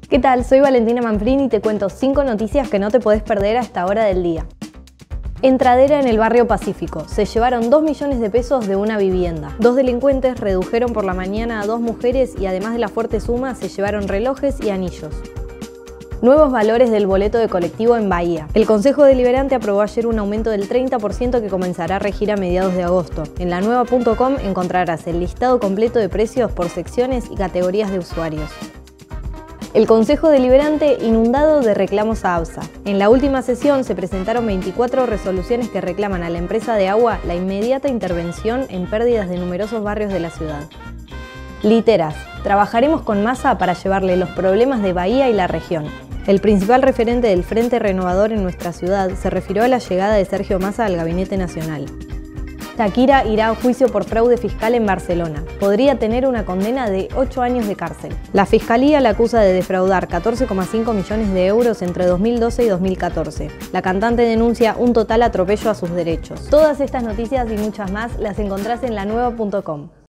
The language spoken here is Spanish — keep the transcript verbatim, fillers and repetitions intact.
¿Qué tal? Soy Valentina Manfrini y te cuento cinco noticias que no te podés perder a esta hora del día. Entradera en el barrio Pacífico. Se llevaron dos millones de pesos de una vivienda. Dos delincuentes redujeron por la mañana a dos mujeres y además de la fuerte suma se llevaron relojes y anillos. Nuevos valores del boleto de colectivo en Bahía. El Consejo Deliberante aprobó ayer un aumento del treinta por ciento que comenzará a regir a mediados de agosto. En la nueva punto com encontrarás el listado completo de precios por secciones y categorías de usuarios. El Consejo Deliberante inundado de reclamos a ABSA. En la última sesión se presentaron veinticuatro resoluciones que reclaman a la empresa de agua la inmediata intervención en pérdidas de numerosos barrios de la ciudad. Literas. Trabajaremos con Massa para llevarle los problemas de Bahía y la región. El principal referente del Frente Renovador en nuestra ciudad se refirió a la llegada de Sergio Massa al Gabinete Nacional. Shakira irá a juicio por fraude fiscal en Barcelona. Podría tener una condena de ocho años de cárcel. La Fiscalía la acusa de defraudar catorce coma cinco millones de euros entre dos mil doce y dos mil catorce. La cantante denuncia un total atropello a sus derechos. Todas estas noticias y muchas más las encontrás en la nueva punto com.